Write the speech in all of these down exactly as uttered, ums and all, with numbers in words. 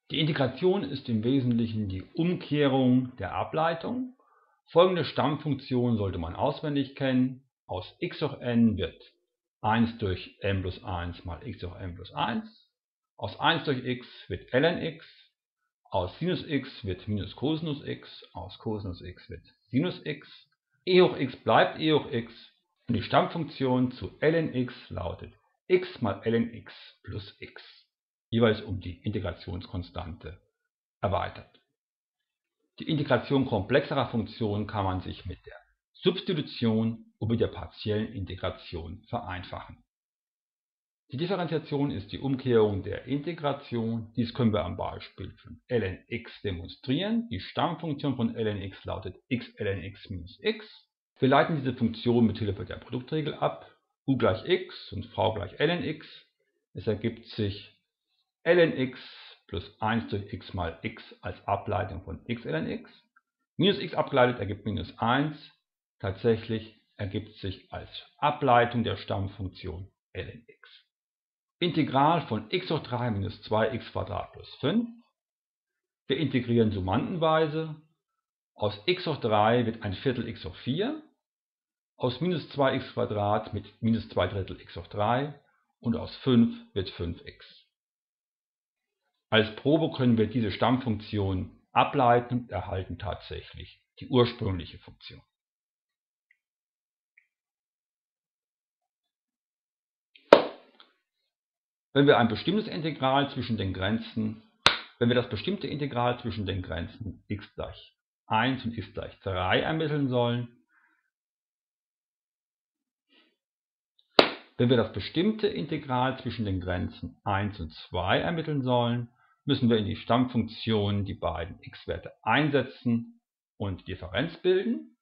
Die Integration ist im Wesentlichen die Umkehrung der Ableitung. Folgende Stammfunktion sollte man auswendig kennen. Aus x hoch n wird eins durch n plus eins mal x hoch n plus eins. Aus eins durch x wird ln x. Aus Sinus x wird minus Cosinus x. Aus Cosinus x wird Sinus x. E hoch x bleibt e hoch x. Und die Stammfunktion zu ln x lautet x mal ln x plus x. Jeweils um die Integrationskonstante erweitert. Die Integration komplexerer Funktionen kann man sich mit der Substitution und mit der partiellen Integration vereinfachen. Die Differenziation ist die Umkehrung der Integration. Dies können wir am Beispiel von ln x demonstrieren. Die Stammfunktion von ln x lautet x ln x minus x. Wir leiten diese Funktion mit Hilfe der Produktregel ab. U gleich x und v gleich ln x. Es ergibt sich ln x plus eins durch x mal x als Ableitung von x ln x. Minus x abgeleitet ergibt minus eins. Tatsächlich ergibt sich als Ableitung der Stammfunktion ln x. Integral von x hoch drei minus zwei x Quadrat plus fünf. Wir integrieren summanden-weise. Aus x hoch drei wird ein Viertel x hoch vier. Aus minus zwei x Quadrat mit minus zwei Drittel x hoch drei. Und aus fünf wird fünf x. Als Probe können wir diese Stammfunktion ableiten und erhalten tatsächlich die ursprüngliche Funktion. Wenn wir ein bestimmtes Integral zwischen den Grenzen, wenn wir das bestimmte Integral zwischen den Grenzen x gleich eins und x gleich drei ermitteln sollen, wenn wir das bestimmte Integral zwischen den Grenzen eins und zwei ermitteln sollen, müssen wir in die Stammfunktion die beiden x-Werte einsetzen und die Differenz bilden.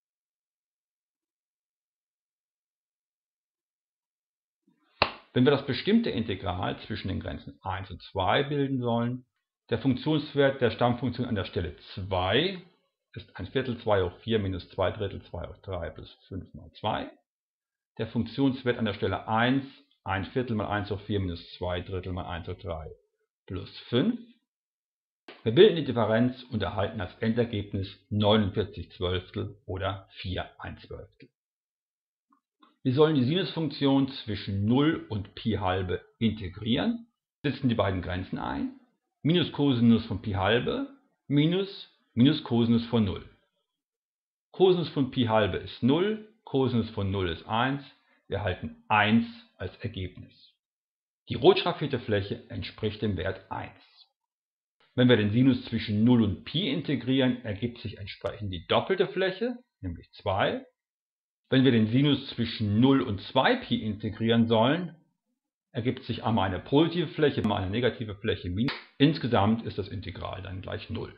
Wenn wir das bestimmte Integral zwischen den Grenzen eins und zwei bilden sollen, der Funktionswert der Stammfunktion an der Stelle zwei ist ein Viertel zwei hoch vier minus zwei Drittel zwei hoch drei plus fünf mal zwei. Der Funktionswert an der Stelle eins, ein Viertel mal eins hoch vier minus zwei Drittel mal eins hoch drei plus fünf. Wir bilden die Differenz und erhalten als Endergebnis neunundvierzig Zwölftel oder vier ein Zwölftel. Wir sollen die Sinusfunktion zwischen null und Pi halbe integrieren. Wir setzen die beiden Grenzen ein. Minus Cosinus von Pi halbe minus minus Cosinus von null. Cosinus von Pi halbe ist null, Cosinus von null ist eins. Wir erhalten eins als Ergebnis. Die rot schraffierte Fläche entspricht dem Wert eins. Wenn wir den Sinus zwischen null und Pi integrieren, ergibt sich entsprechend die doppelte Fläche, nämlich zwei. Wenn wir den Sinus zwischen null und zwei Pi integrieren sollen, ergibt sich einmal eine positive Fläche, einmal eine negative Fläche minus. Insgesamt ist das Integral dann gleich null.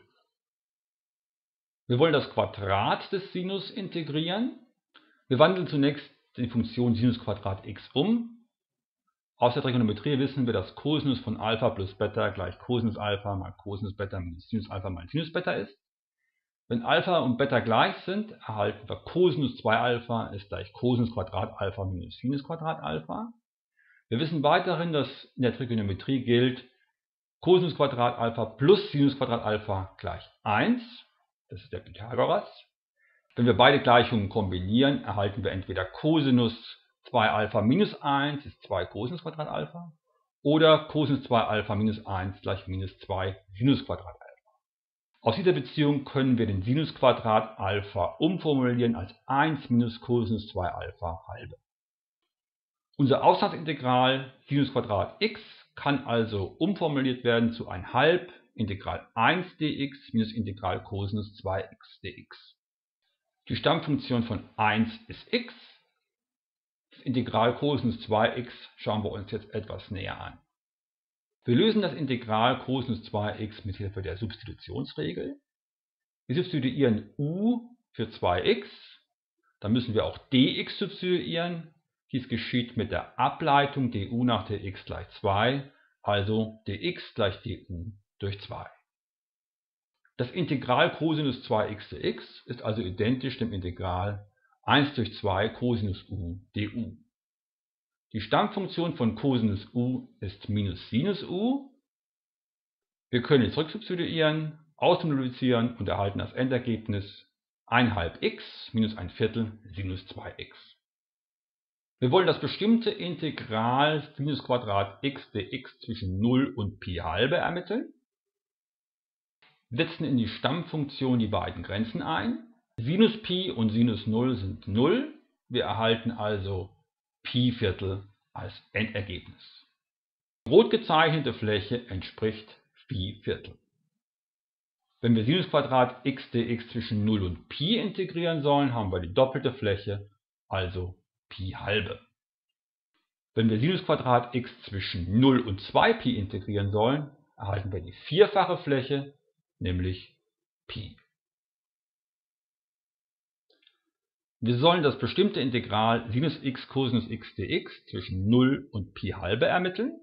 Wir wollen das Quadrat des Sinus integrieren. Wir wandeln zunächst die Funktion Sinus Quadrat x um. Aus der Trigonometrie wissen wir, dass Cosinus von Alpha plus Beta gleich Cosinus Alpha mal Cosinus Beta minus Sinus Alpha mal Sinus Beta ist. Wenn Alpha und Beta gleich sind, erhalten wir Cosinus zwei Alpha ist gleich Cosinus Quadrat Alpha minus Sinus Quadrat Alpha. Wir wissen weiterhin, dass in der Trigonometrie gilt, Cosinus Quadrat Alpha plus Sinus Quadrat Alpha gleich eins. Das ist der Pythagoras. Wenn wir beide Gleichungen kombinieren, erhalten wir entweder Cosinus zwei Alpha minus eins ist zwei Cosinus Quadrat Alpha oder Cosinus zwei Alpha minus eins gleich minus zwei Sinus Quadrat Alpha. Aus dieser Beziehung können wir den Sinus Quadrat Alpha umformulieren als eins minus Cosinus zwei Alpha halbe. Unser Ausgangsintegral Sinus Quadrat x kann also umformuliert werden zu ein halb Integral eins dx minus Integral Cosinus zwei x dx. Die Stammfunktion von eins ist x. Das Integral Cosinus zwei x schauen wir uns jetzt etwas näher an. Wir lösen das Integral Cosinus zwei x mit Hilfe der Substitutionsregel. Wir substituieren u für zwei x. Dann müssen wir auch dx substituieren. Dies geschieht mit der Ableitung du nach dx gleich zwei, also dx gleich du durch zwei. Das Integral Cosinus zwei x dx ist also identisch dem Integral eins durch zwei Cosinus u du. Die Stammfunktion von Cosinus u ist minus Sinus u. Wir können jetzt rücksubstituieren, ausmultiplizieren und erhalten das Endergebnis eins halb x minus ein Viertel Sinus zwei x. Wir wollen das bestimmte Integral Sinus Quadrat x dx zwischen null und Pi halbe ermitteln. Wir setzen in die Stammfunktion die beiden Grenzen ein. Sinus Pi und Sinus null sind null. Wir erhalten also Pi Viertel als Endergebnis. Die rot gezeichnete Fläche entspricht Phi Viertel. Wenn wir Sinus Quadrat x dx zwischen null und Pi integrieren sollen, haben wir die doppelte Fläche, also Pi halbe. Wenn wir Sinus Quadrat x zwischen null und zwei Pi integrieren sollen, erhalten wir die vierfache Fläche, nämlich Pi. Wir sollen das bestimmte Integral Sinus x Cosinus x dx zwischen null und Pi halbe ermitteln.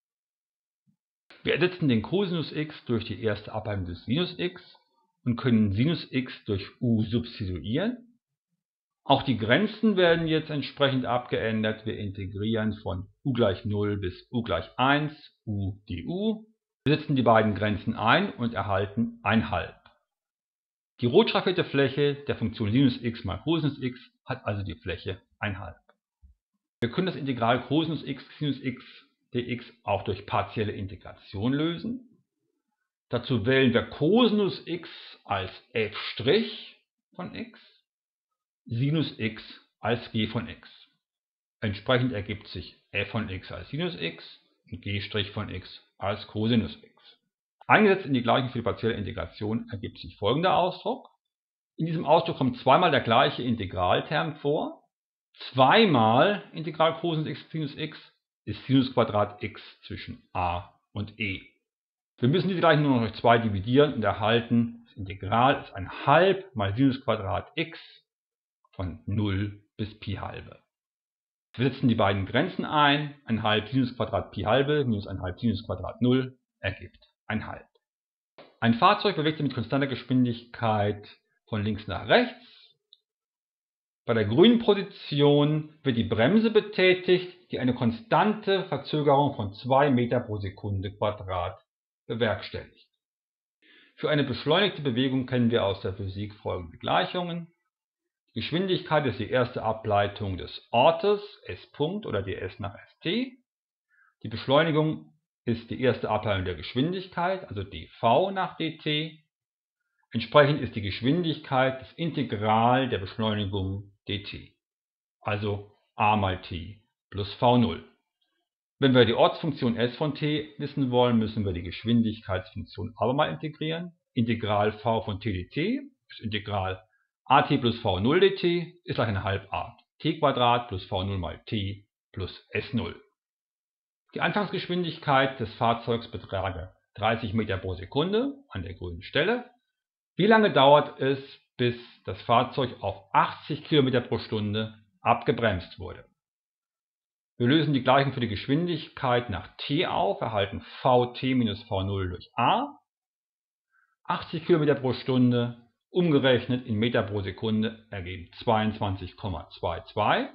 Wir ersetzen den Cosinus x durch die erste Ableitung des Sinus x und können Sinus x durch u substituieren. Auch die Grenzen werden jetzt entsprechend abgeändert. Wir integrieren von u gleich null bis u gleich eins, u du. Wir setzen die beiden Grenzen ein und erhalten eins halb. Die rot schraffierte Fläche der Funktion Sinus x mal Cosinus x hat also die Fläche eins halb. Wir können das Integral Cosinus x Sinus x dx auch durch partielle Integration lösen. Dazu wählen wir Cosinus x als f' von x, Sinus x als g von x. Entsprechend ergibt sich f von x als Sinus x und g' von x als Cosinus x. Eingesetzt in die Gleichung für die partielle Integration ergibt sich folgender Ausdruck. In diesem Ausdruck kommt zweimal der gleiche Integralterm vor. Zweimal Integral Cosinus x Sinus x ist Sinus Quadrat x zwischen a und e. Wir müssen diese Gleichung nur noch durch zwei dividieren und erhalten, das Integral ist ein halb mal Sinus Quadrat x von null bis Pi halbe. Wir setzen die beiden Grenzen ein, ein halb Sinus Quadrat Pi halbe minus ein halb Sinus Quadrat null ergibt ein halb. Ein Fahrzeug bewegt sich mit konstanter Geschwindigkeit von links nach rechts. Bei der grünen Position wird die Bremse betätigt, die eine konstante Verzögerung von zwei Meter pro Sekunde Quadrat bewerkstelligt. Für eine beschleunigte Bewegung kennen wir aus der Physik folgende Gleichungen. Die Geschwindigkeit ist die erste Ableitung des Ortes S. oder ds nach st. Die Beschleunigung ist die erste Ableitung der Geschwindigkeit, also dv nach dt. Entsprechend ist die Geschwindigkeit das Integral der Beschleunigung dt, also a mal t plus v null. Wenn wir die Ortsfunktion s von t wissen wollen, müssen wir die Geschwindigkeitsfunktion abermal integrieren. Integral v von t dt ist Integral at plus v null dt ist gleich eine Halbart t Quadrat plus v null mal t plus s null. Die Anfangsgeschwindigkeit des Fahrzeugs betrage dreißig Meter pro Sekunde an der grünen Stelle. Wie lange dauert es, bis das Fahrzeug auf achtzig Kilometer pro Stunde abgebremst wurde? Wir lösen die Gleichung für die Geschwindigkeit nach t auf, erhalten vt minus v null durch a. achtzig Kilometer pro Stunde umgerechnet in Meter pro Sekunde ergeben zweiundzwanzig Komma zweiundzwanzig.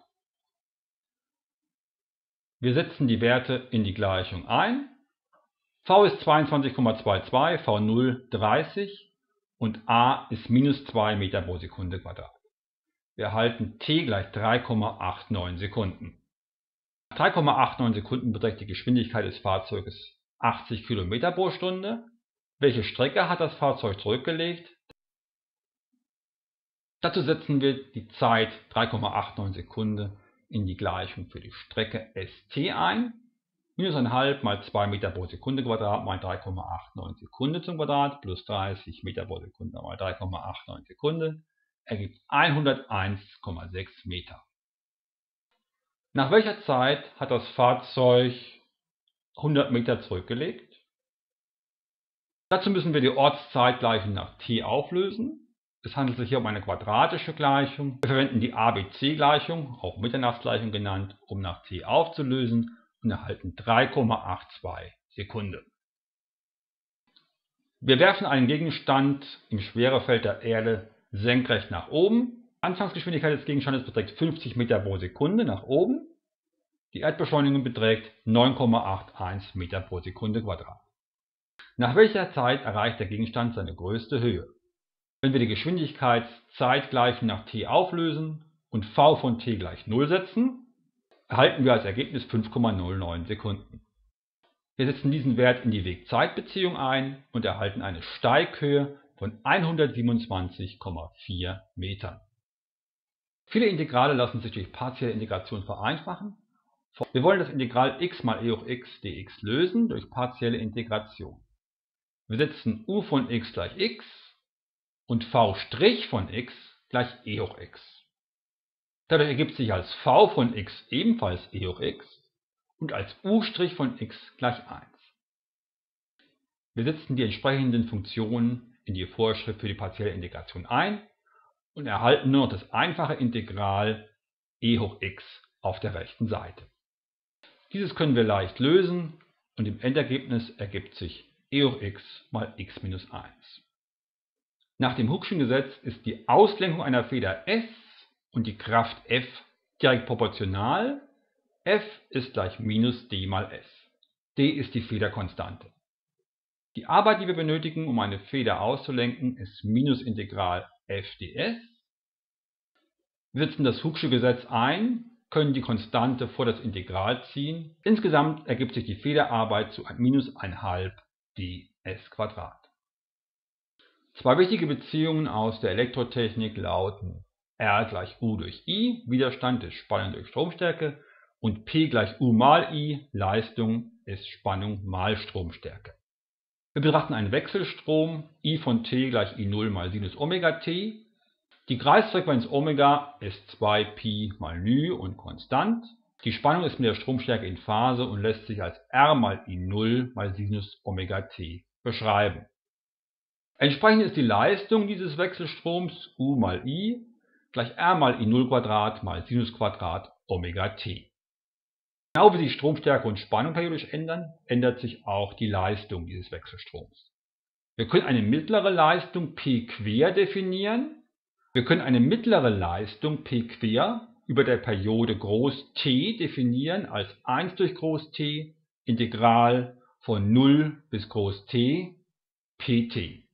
Wir setzen die Werte in die Gleichung ein. V ist zweiundzwanzig Komma zweiundzwanzig, v null dreißig und a ist minus zwei Meter pro Sekunde Quadrat. Wir erhalten t gleich drei Komma neunundachtzig Sekunden. Nach drei Komma neunundachtzig Sekunden beträgt die Geschwindigkeit des Fahrzeuges achtzig Kilometer pro Stunde. Welche Strecke hat das Fahrzeug zurückgelegt? Dazu setzen wir die Zeit drei Komma neunundachtzig Sekunden in die Gleichung für die Strecke st ein. Minus eins Komma fünf mal zwei Meter pro Sekunde Quadrat mal drei Komma neunundachtzig Sekunden zum Quadrat plus dreißig Meter pro Sekunde mal drei Komma neunundachtzig Sekunden ergibt hunderteins Komma sechs Meter. Nach welcher Zeit hat das Fahrzeug hundert Meter zurückgelegt? Dazu müssen wir die Ortszeitgleichung nach t auflösen. Es handelt sich hier um eine quadratische Gleichung. Wir verwenden die A B C-Gleichung, auch Mitternachtsgleichung genannt, um nach t aufzulösen und erhalten drei Komma zweiundachtzig Sekunden. Wir werfen einen Gegenstand im Schwerefeld der Erde senkrecht nach oben. Die Anfangsgeschwindigkeit des Gegenstandes beträgt fünfzig Meter pro Sekunde nach oben. Die Erdbeschleunigung beträgt neun Komma einundachtzig Meter pro Sekunde Quadrat. Nach welcher Zeit erreicht der Gegenstand seine größte Höhe? Wenn wir die Geschwindigkeitszeitgleichen nach t auflösen und v von t gleich null setzen, erhalten wir als Ergebnis fünf Komma null neun Sekunden. Wir setzen diesen Wert in die Weg-Zeit-Beziehung ein und erhalten eine Steighöhe von hundertsiebenundzwanzig Komma vier Metern. Viele Integrale lassen sich durch partielle Integration vereinfachen. Wir wollen das Integral x mal e hoch x dx lösen durch partielle Integration. Wir setzen u von x gleich x und v' von x gleich e hoch x. Dadurch ergibt sich als v von x ebenfalls e hoch x und als u' von x gleich eins. Wir setzen die entsprechenden Funktionen in die Vorschrift für die partielle Integration ein und erhalten nur noch das einfache Integral e hoch x auf der rechten Seite. Dieses können wir leicht lösen und im Endergebnis ergibt sich e hoch x mal x minus eins. Nach dem Hooke'schen Gesetz ist die Auslenkung einer Feder S und die Kraft F direkt proportional. F ist gleich minus d mal S. d ist die Federkonstante. Die Arbeit, die wir benötigen, um eine Feder auszulenken, ist Minusintegral f ds. Wir setzen das Hooke'sche Gesetz ein, können die Konstante vor das Integral ziehen. Insgesamt ergibt sich die Federarbeit zu minus eins halb ds². Zwei wichtige Beziehungen aus der Elektrotechnik lauten R gleich U durch I, Widerstand ist Spannung durch Stromstärke, und P gleich U mal I, Leistung ist Spannung mal Stromstärke. Wir betrachten einen Wechselstrom, I von t gleich I null mal Sinus Omega t. Die Kreisfrequenz Omega ist zwei Pi mal νe und konstant. Die Spannung ist mit der Stromstärke in Phase und lässt sich als R mal I null mal Sinus Omega t beschreiben. Entsprechend ist die Leistung dieses Wechselstroms U mal I gleich R mal I null Quadrat mal Sinus Quadrat Omega t. Genau wie sich Stromstärke und Spannung periodisch ändern, ändert sich auch die Leistung dieses Wechselstroms. Wir können eine mittlere Leistung P quer definieren. Wir können eine mittlere Leistung P quer über der Periode Groß T definieren als eins durch Groß T Integral von null bis Groß T pt.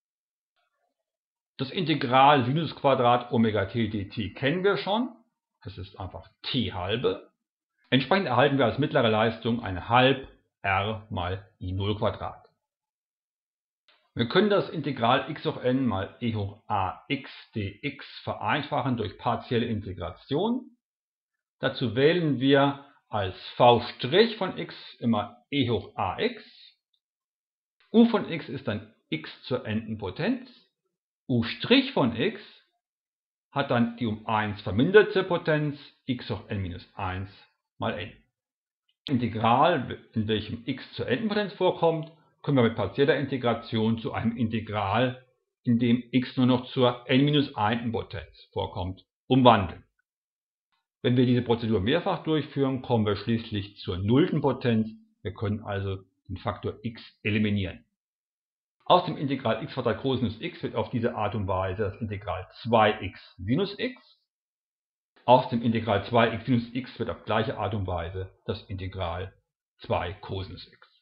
Das Integral Sinus Quadrat Omega t dt kennen wir schon. Es ist einfach t halbe. Entsprechend erhalten wir als mittlere Leistung ein halb R mal I null Quadrat. Wir können das Integral x hoch n mal e hoch ax dx vereinfachen durch partielle Integration. Dazu wählen wir als v' von x immer e hoch ax. U von x ist dann x zur n-ten Potenz. U' von x hat dann die um eins verminderte Potenz x hoch n minus eins mal n. Integral, in welchem x zur n-ten Potenz vorkommt, können wir mit partieller Integration zu einem Integral, in dem x nur noch zur n minus eins Potenz vorkommt, umwandeln. Wenn wir diese Prozedur mehrfach durchführen, kommen wir schließlich zur nullten Potenz. Wir können also den Faktor x eliminieren. Aus dem Integral x Quadrat Cosinus x wird auf diese Art und Weise das Integral zwei x Sinus x. Aus dem Integral zwei x Sinus x wird auf gleiche Art und Weise das Integral zwei Cosinus x.